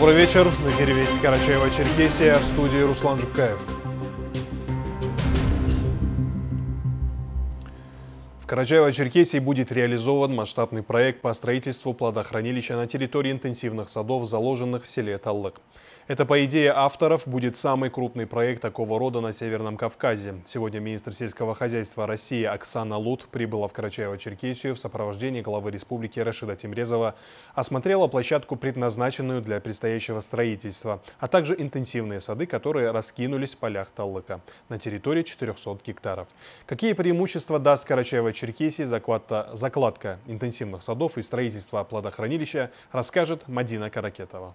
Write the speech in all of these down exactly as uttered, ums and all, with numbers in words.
Добрый вечер. В эфире Вести Карачаево-Черкесия, в студии Руслан Жукаев. В Карачаево-Черкесии будет реализован масштабный проект по строительству плодохранилища на территории интенсивных садов, заложенных в селе Таллык. Это, по идее авторов, будет самый крупный проект такого рода на Северном Кавказе. Сегодня министр сельского хозяйства России Оксана Лут прибыла в Карачаево-Черкесию в сопровождении главы республики Рашида Тимрезова, осмотрела площадку, предназначенную для предстоящего строительства, а также интенсивные сады, которые раскинулись в полях Таллыка на территории четырёхсот гектаров. Какие преимущества даст Карачаево-Черкесии закладка, закладка интенсивных садов и строительство плодохранилища, расскажет Мадина Каракетова.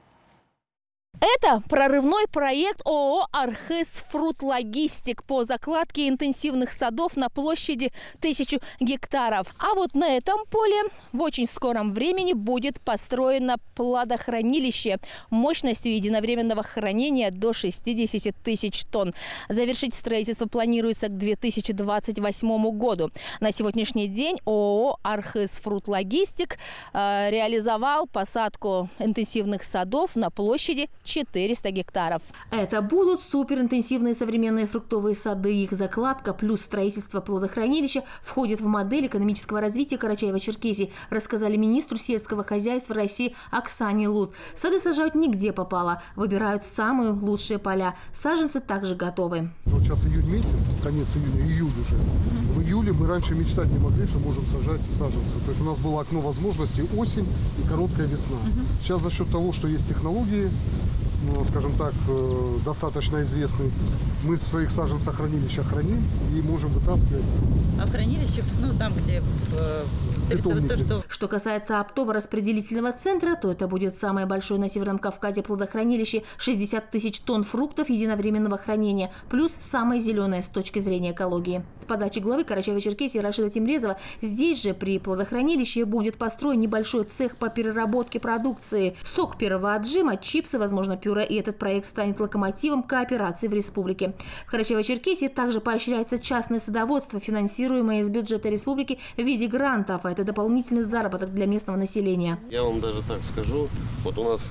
Это прорывной проект ООО «Архыз Фрут Логистик» по закладке интенсивных садов на площади тысячу гектаров. А вот на этом поле в очень скором времени будет построено плодохранилище мощностью единовременного хранения до шестидесяти тысяч тонн. Завершить строительство планируется к две тысячи двадцать восьмому году. На сегодняшний день ООО «Архыз Фрут Логистик» э, реализовал посадку интенсивных садов на площади четыреста гектаров. Это будут суперинтенсивные современные фруктовые сады. Их закладка плюс строительство плодохранилища входит в модель экономического развития Карачаево-Черкесии, рассказали министру сельского хозяйства России Оксане Лут. Сады сажают нигде попало, выбирают самые лучшие поля. Саженцы также готовы. Вот сейчас июнь месяц, конец июня, июль уже. Mm-hmm. В июле мы раньше мечтать не могли, что можем сажать саженцы. То есть у нас было окно возможностей осень и короткая весна. Mm-hmm. Сейчас за счет того, что есть технологии, ну, скажем так, достаточно известный, мы в своих саженцах хранилища храним и можем вытаскивать. А в хранилищах, ну там, где в... То, что... что касается оптово-распределительного центра, то это будет самое большое на Северном Кавказе плодохранилище, шестьдесят тысяч тонн фруктов единовременного хранения, плюс самое зеленое с точки зрения экологии. С подачи главы Карачаево-Черкесии Рашида Тимрезова здесь же при плодохранилище будет построен небольшой цех по переработке продукции. Сок первого отжима, чипсы, возможно, пюре, и этот проект станет локомотивом кооперации в республике. В Карачаево-Черкесии также поощряется частное садоводство, финансируемое из бюджета республики в виде грантов. Это дополнительный заработок для местного населения. Я вам даже так скажу, вот у нас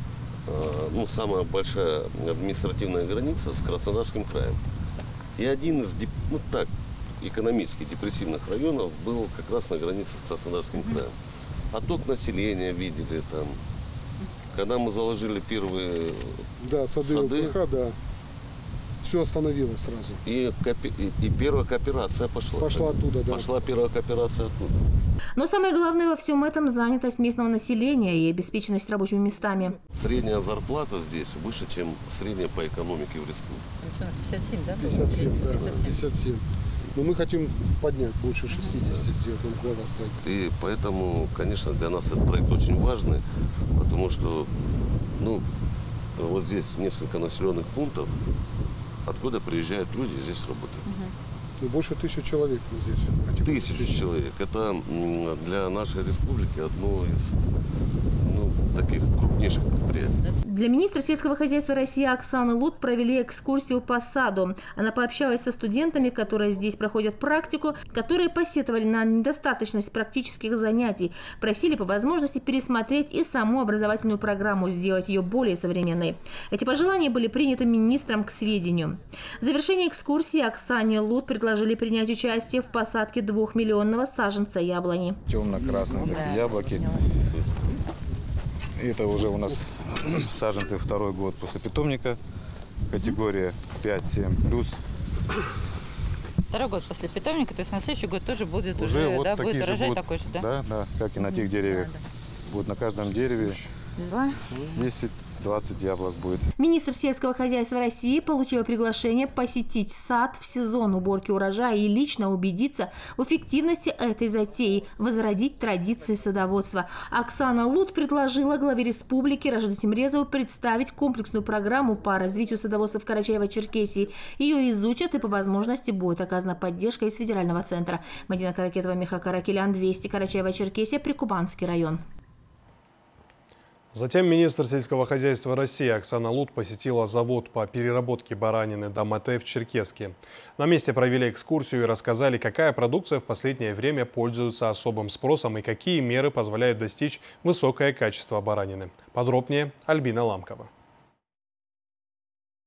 ну, самая большая административная граница с Краснодарским краем. И один из ну, так, экономически депрессивных районов был как раз на границе с Краснодарским краем. Отток населения видели там. Когда мы заложили первые да, сады, сады ЛПХ, да. Все остановилось сразу. И, и, и первая кооперация пошла. Пошла оттуда, да. Пошла первая кооперация оттуда. Но самое главное во всем этом – занятость местного населения и обеспеченность рабочими местами. Средняя зарплата здесь выше, чем средняя по экономике в республике. У нас пятьдесят семь, да? пятьдесят семь, да, пятьдесят семь. Но мы хотим поднять больше шестидесяти, сделать нам глава строительства. И поэтому, конечно, для нас этот проект очень важный, потому что, ну, вот здесь несколько населенных пунктов, откуда приезжают люди, здесь работают. Ну, больше тысячи человек здесь. Тысячи человек. Это для нашей республики одно из ну, таких крупнейших предприятий. Для министра сельского хозяйства России Оксаны Лут провели экскурсию по саду. Она пообщалась со студентами, которые здесь проходят практику, которые посетовали на недостаточность практических занятий, просили по возможности пересмотреть и саму образовательную программу, сделать ее более современной. Эти пожелания были приняты министром к сведению. В завершении экскурсии Оксане Лут предложили принять участие в посадке двухмиллионного саженца яблони. Темно-красные такие яблоки. Это уже у нас саженцы второй год после питомника, категория пять-семь плюс. Второй год после питомника, то есть на следующий год тоже будет уже, уже вот да, будет урожай будут, такой же, да? Да, да, как и на тех деревьях. Да, да. Будет на каждом дереве десять-двадцать яблок будет. Министр сельского хозяйства России получил приглашение посетить сад в сезон уборки урожая и лично убедиться в эффективности этой затеи, возродить традиции садоводства. Оксана Лут предложила главе республики Рашиду Тимрезову представить комплексную программу по развитию садоводства в Карачаево-Черкесии. Ее изучат и по возможности будет оказана поддержка из федерального центра. Мадина Каракетова, Миха Каракелян, Вести, Карачаево-Черкесия, Прикубанский район. Затем министр сельского хозяйства России Оксана Лут посетила завод по переработке баранины Домате в Черкесске. На месте провели экскурсию и рассказали, какая продукция в последнее время пользуется особым спросом и какие меры позволяют достичь высокое качество баранины. Подробнее Альбина Ламкова.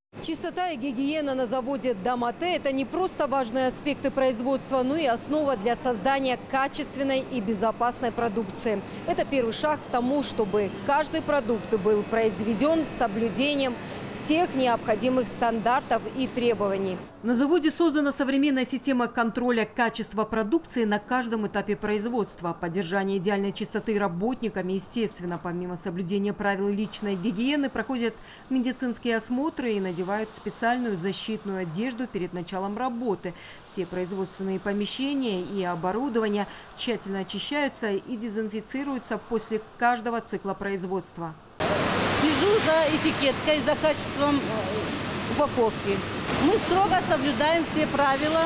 Чистота и гигиена на заводе Домате – это не просто важные аспекты производства, но и основа для создания качественной и безопасной продукции. Это первый шаг к тому, чтобы каждый продукт был произведен с соблюдением всех необходимых стандартов и требований. На заводе создана современная система контроля качества продукции на каждом этапе производства. Поддержание идеальной чистоты работниками, естественно, помимо соблюдения правил личной гигиены, проходят медицинские осмотры и надевают специальную защитную одежду перед началом работы. Все производственные помещения и оборудование тщательно очищаются и дезинфицируются после каждого цикла производства. Слежу за этикеткой, за качеством упаковки. Мы строго соблюдаем все правила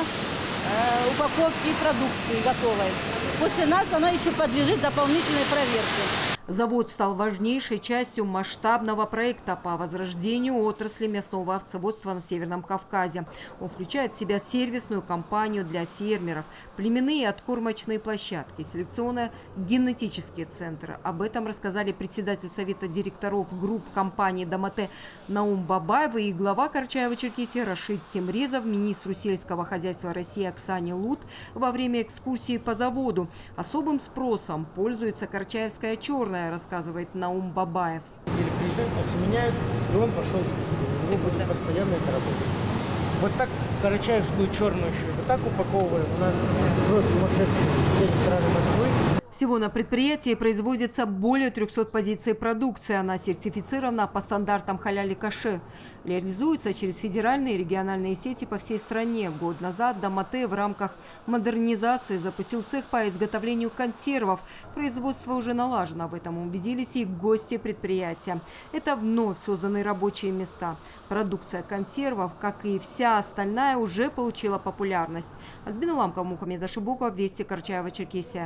э, упаковки продукции готовой. После нас она еще подлежит дополнительной проверке. Завод стал важнейшей частью масштабного проекта по возрождению отрасли мясного овцеводства на Северном Кавказе. Он включает в себя сервисную компанию для фермеров, племенные откормочные площадки, селекционно-генетические центры. Об этом рассказали председатель совета директоров групп компании «Домате» Наум Бабаев и глава Карачаево-Черкесии Рашид Темрезов министру сельского хозяйства России Оксане Лут во время экскурсии по заводу. Особым спросом пользуется карачаевская черная, рассказывает Наум Бабаев. Приезжают, нас меняют, и он пошел в цикл. Будет постоянно это работать. Вот так карачаевскую черную еще вот так упаковываем. У нас спрос сумасшедший в все рестораны Москвы. Всего на предприятии производится более трёхсот позиций продукции. Она сертифицирована по стандартам халяли кашер. Реализуется через федеральные и региональные сети по всей стране. Год назад Домате в рамках модернизации запустил цех по изготовлению консервов. Производство уже налажено. В этом убедились и гости предприятия. Это вновь созданные рабочие места. Продукция консервов, как и вся остальная, уже получила популярность. Альбина Ламкова, Мухаммед Ашибуков, Вести, Карачаево-Черкесия.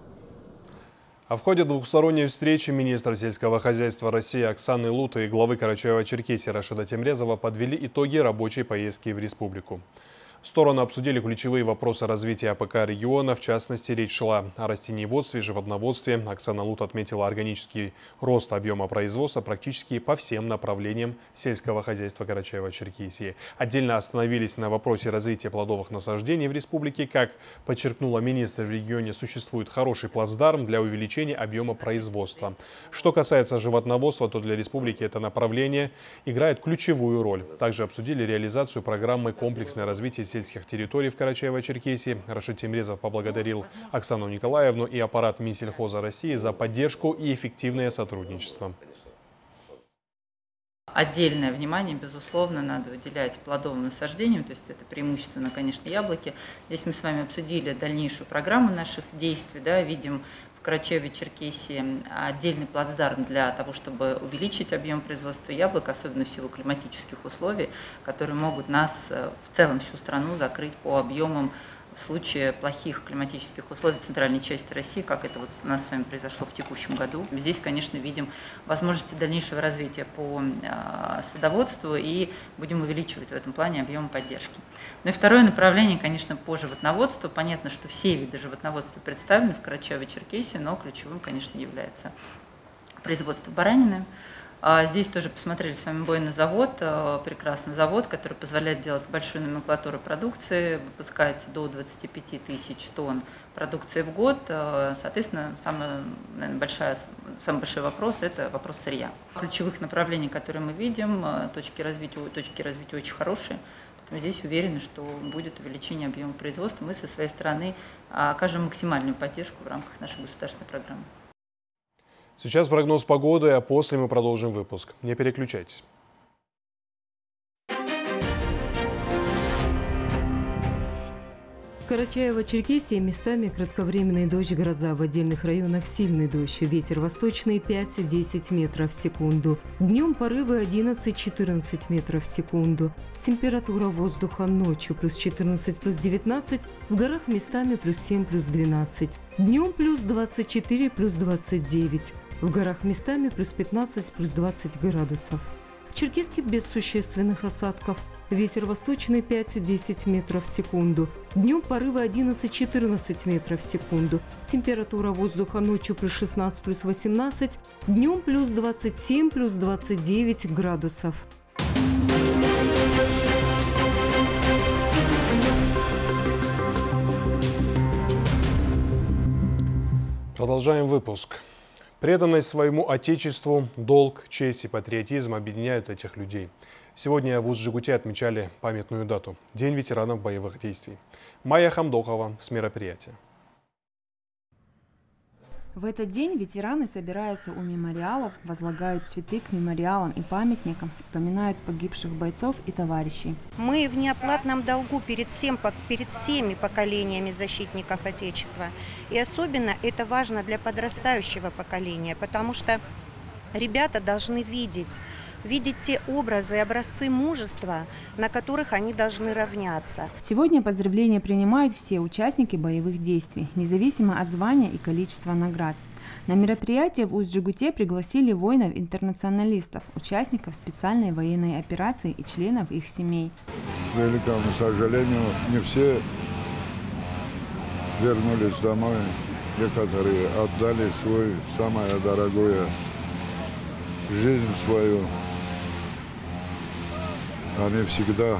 А в ходе двухсторонней встречи министра сельского хозяйства России Оксаны Лут и главы Карачаево-Черкесии Рашида Темрезова подвели итоги рабочей поездки в республику. Стороны обсудили ключевые вопросы развития АПК региона. В частности, речь шла о растениеводстве, животноводстве. Оксана Лут отметила органический рост объема производства практически по всем направлениям сельского хозяйства Карачаево-Черкесии. Отдельно остановились на вопросе развития плодовых насаждений в республике. Как подчеркнула министр, в регионе существует хороший плацдарм для увеличения объема производства. Что касается животноводства, то для республики это направление играет ключевую роль. Также обсудили реализацию программы «Комплексное развитие сельских территорий в Карачаево-Черкесии. Рашид Темрезов поблагодарил Оксану Николаевну и аппарат Минсельхоза России за поддержку и эффективное сотрудничество. Отдельное внимание, безусловно, надо уделять плодовым насаждениям, то есть это преимущественно, конечно, яблоки. Здесь мы с вами обсудили дальнейшую программу наших действий, да, видим в Карачаево-Черкесии отдельный плацдарм для того, чтобы увеличить объем производства яблок, особенно в силу климатических условий, которые могут нас в целом всю страну закрыть по объемам в случае плохих климатических условий в центральной части России, как это вот у нас с вами произошло в текущем году. Здесь, конечно, видим возможности дальнейшего развития по садоводству и будем увеличивать в этом плане объем поддержки. Ну и второе направление, конечно, по животноводству. Понятно, что все виды животноводства представлены в Карачаево-Черкесии, но ключевым, конечно, является производство баранины. Здесь тоже посмотрели с вами бойный завод, прекрасный завод, который позволяет делать большую номенклатуру продукции, выпускать до двадцати пяти тысяч тонн продукции в год. Соответственно, самый, наверное, большая, самый большой вопрос – это вопрос сырья. Ключевых направлений, которые мы видим, точки развития, точки развития очень хорошие. Поэтому здесь уверены, что будет увеличение объема производства. Мы со своей стороны окажем максимальную поддержку в рамках нашей государственной программы. Сейчас прогноз погоды, а после мы продолжим выпуск. Не переключайтесь. В Карачаево-Черкесии местами кратковременный дождь, гроза, в отдельных районах сильный дождь. Ветер восточный пять-десять метров в секунду. Днем порывы одиннадцать-четырнадцать метров в секунду. Температура воздуха ночью плюс четырнадцать, плюс девятнадцать. В горах местами плюс семь, плюс двенадцать. Днем плюс двадцать четыре, плюс двадцать девять. В горах местами плюс пятнадцать, плюс двадцать градусов. В Черкесске без существенных осадков. Ветер восточный пять-десять метров в секунду. Днем порывы одиннадцать-четырнадцать метров в секунду. Температура воздуха ночью плюс шестнадцать, плюс восемнадцать. Днем плюс двадцать семь, плюс двадцать девять градусов. Продолжаем выпуск. Преданность своему отечеству, долг, честь и патриотизм объединяют этих людей. Сегодня в Усть-Джигуте отмечали памятную дату – День ветеранов боевых действий. Майя Хамдохова с мероприятия. В этот день ветераны собираются у мемориалов, возлагают цветы к мемориалам и памятникам, вспоминают погибших бойцов и товарищей. Мы в неоплатном долгу перед, всем, перед всеми поколениями защитников Отечества. И особенно это важно для подрастающего поколения, потому что ребята должны видеть, видеть те образы и образцы мужества, на которых они должны равняться. Сегодня поздравления принимают все участники боевых действий, независимо от звания и количества наград. На мероприятие в Усть-Джигуте пригласили воинов-интернационалистов, участников специальной военной операции и членов их семей. К великому сожалению, не все вернулись домой. Некоторые отдали свой самое дорогое жизнь свою. Они всегда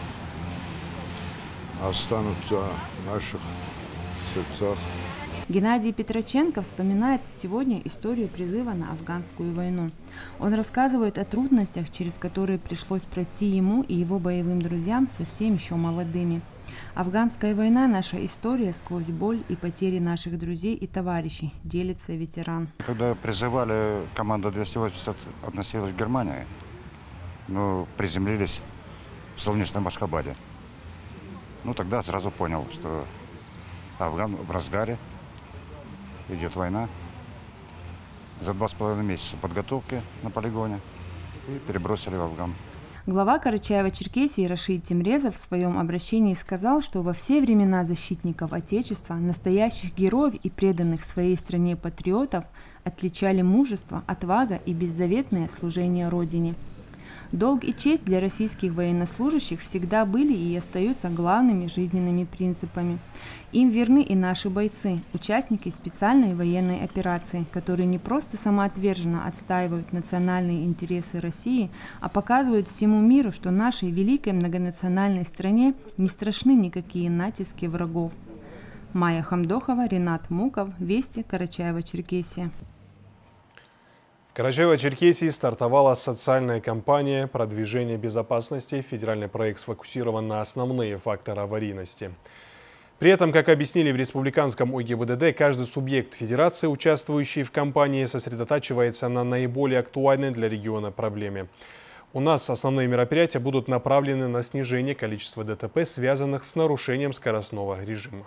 останутся в наших сердцах. Геннадий Петроченко вспоминает сегодня историю призыва на афганскую войну. Он рассказывает о трудностях, через которые пришлось пройти ему и его боевым друзьям, совсем еще молодыми. Афганская война – наша история сквозь боль и потери наших друзей и товарищей, делится ветеран. Когда призывали, команда двести восемьдесят относилась к Германии, но приземлились в солнечном Ашхабаде. Ну тогда сразу понял, что Афган в разгаре, идет война. За два с половиной месяца подготовки на полигоне и перебросили в Афган. Глава Карачаево-Черкесии Рашид Темрезов в своем обращении сказал, что во все времена защитников Отечества, настоящих героев и преданных своей стране патриотов отличали мужество, отвага и беззаветное служение Родине. Долг и честь для российских военнослужащих всегда были и остаются главными жизненными принципами. Им верны и наши бойцы, участники специальной военной операции, которые не просто самоотверженно отстаивают национальные интересы России, а показывают всему миру, что нашей великой многонациональной стране не страшны никакие натиски врагов. Майя Хамдохова, Ренат Муков, Вести, Карачаево-Черкесия. В Карачаево-Черкесии стартовала социальная кампания «Продвижение безопасности». Федеральный проект сфокусирован на основные факторы аварийности. При этом, как объяснили в республиканском ОГИБДД, каждый субъект федерации, участвующий в кампании, сосредотачивается на наиболее актуальной для региона проблеме. У нас основные мероприятия будут направлены на снижение количества ДТП, связанных с нарушением скоростного режима.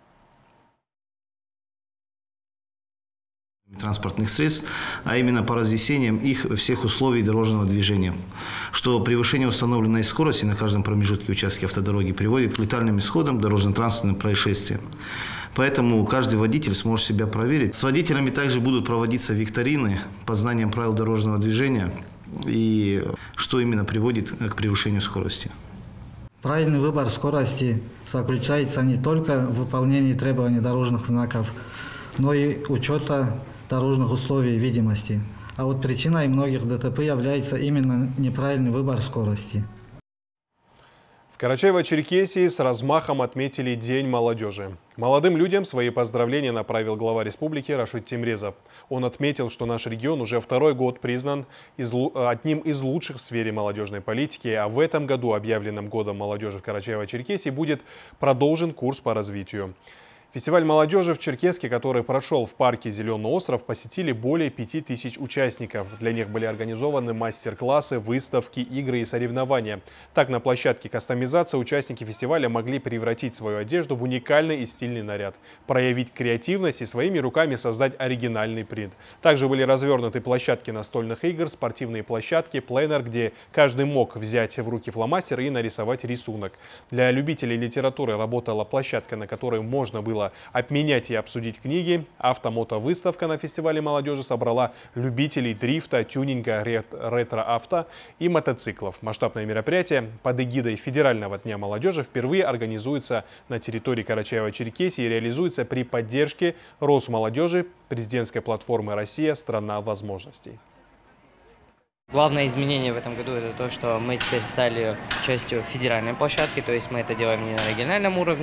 Транспортных средств, а именно по разъяснениям их всех условий дорожного движения, что превышение установленной скорости на каждом промежутке участка автодороги приводит к летальным исходам дорожно-транспортным происшествиям. Поэтому каждый водитель сможет себя проверить. С водителями также будут проводиться викторины по знаниям правил дорожного движения и что именно приводит к превышению скорости. Правильный выбор скорости заключается не только в выполнении требований дорожных знаков, но и учета дорожных условий видимости. А вот причиной многих ДТП является именно неправильный выбор скорости. В Карачаево-Черкесии с размахом отметили День молодежи. Молодым людям свои поздравления направил глава республики Рашид Темрезов. Он отметил, что наш регион уже второй год признан одним из лучших в сфере молодежной политики, а в этом году, объявленном годом молодежи в Карачаево-Черкесии, будет продолжен курс по развитию. Фестиваль молодежи в Черкесске, который прошел в парке «Зеленый остров», посетили более пяти тысяч участников. Для них были организованы мастер-классы, выставки, игры и соревнования. Так, на площадке кастомизации участники фестиваля могли превратить свою одежду в уникальный и стильный наряд, проявить креативность и своими руками создать оригинальный принт. Также были развернуты площадки настольных игр, спортивные площадки, пленэр, где каждый мог взять в руки фломастер и нарисовать рисунок. Для любителей литературы работала площадка, на которой можно было обменять и обсудить книги. Автомотовыставка на фестивале молодежи собрала любителей дрифта, тюнинга, ретро-авто и мотоциклов. Масштабное мероприятие под эгидой Федерального дня молодежи впервые организуется на территории Карачаево-Черкесии и реализуется при поддержке Росмолодежи, президентской платформы «Россия. Страна возможностей». Главное изменение в этом году – это то, что мы теперь стали частью федеральной площадки, то есть мы это делаем не на региональном уровне,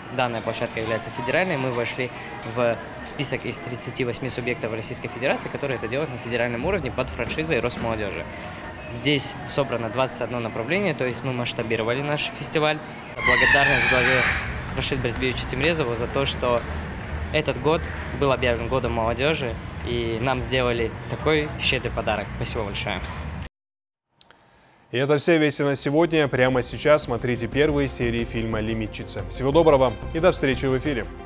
данная площадка является федеральной, мы вошли в список из тридцати восьми субъектов Российской Федерации, которые это делают на федеральном уровне под франшизой Росмолодежи. Здесь собрано двадцать одно направление, то есть мы масштабировали наш фестиваль. Благодарность главе Рашиду Борисовичу Тимрезову за то, что этот год был объявлен годом молодежи, и нам сделали такой щедрый подарок. Спасибо большое. И это все вести на сегодня. Прямо сейчас смотрите первые серии фильма «Лимитчица». Всего доброго и до встречи в эфире.